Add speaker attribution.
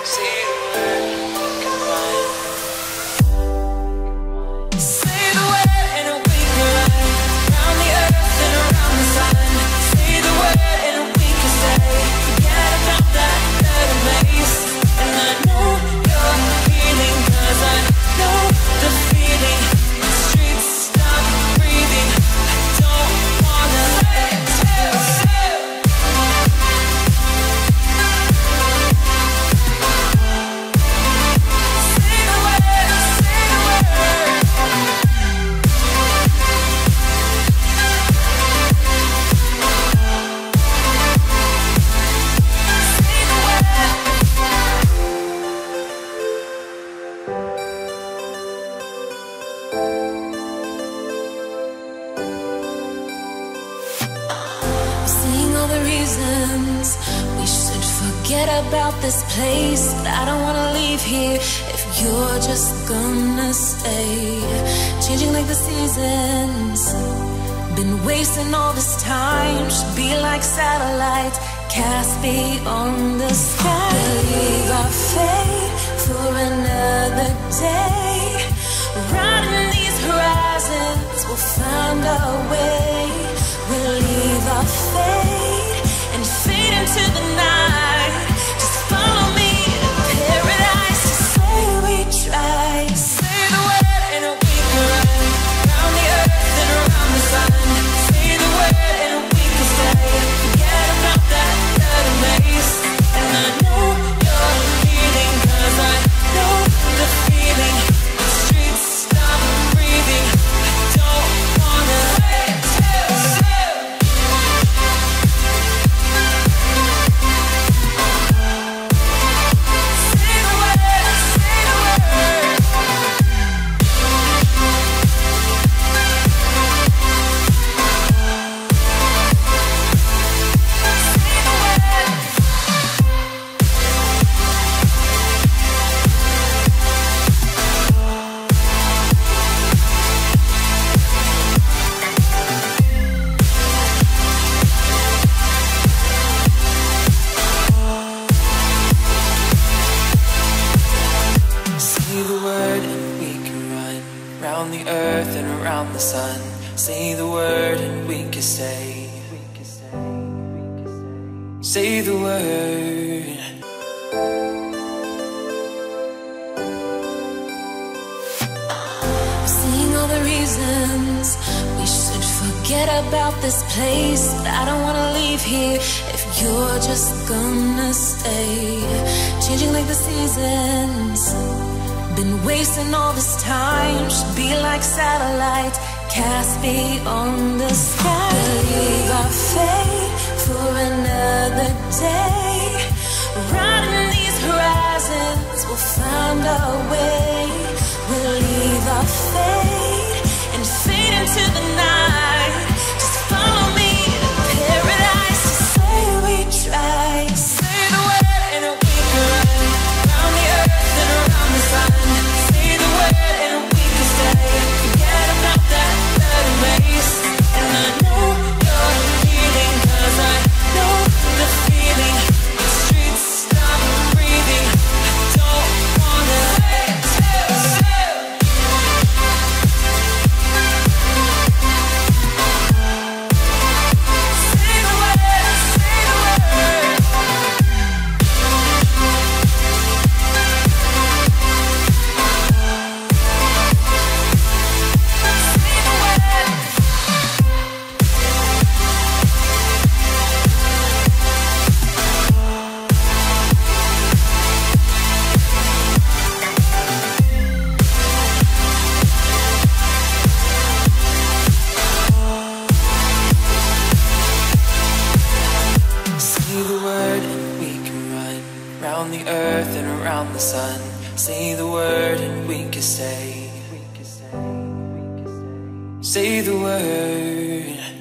Speaker 1: Say the word, we can run. Say the word and we can run round the earth and around the sun. Say the word and we can stay. Forget about that better place. And I know you're feeling, 'cause I know the feeling. The streets stop breathing. I don't wanna let it tell. Seeing all the reasons we should forget about this place, but I don't wanna leave here if you're just gonna stay. Changing like the seasons, been wasting all this time. Should be like satellites cast beyond the sky. Leave our fate for another day. Riding these horizons, we'll find our way. We'll leave our fate and fade into the night. Just follow me to paradise. Just say we try. Say the word and we can run round the earth and around the sun. Say the word and we can stay. Forget about that better place. And I know you're feeling, 'cause I know the feeling. The streets stop breathing. I don't wanna let it tell. Say the word and we can run round the earth and around the sun. Say the word and we can stay. Say the word. Seeing all the reasons we should forget about this place, but I don't wanna leave here if you're just gonna stay. Changing like the seasons, been wasting all this time. Should be like satellites cast beyond the sky. Leave our fate for another day. Riding these horizons, we'll find our way. We'll leave our fate and fade into the night. Just follow me to paradise. Just say we try. Say the word and we can run round the earth and around the sun. Say the word and we can stay. Forget about that better place. And I know you're feeling, 'cause I know the feeling. The streets stop breathing. I don't wanna let it tell. Say the word and we can run round the earth and around the sun. Say the word and we can stay. Say the word.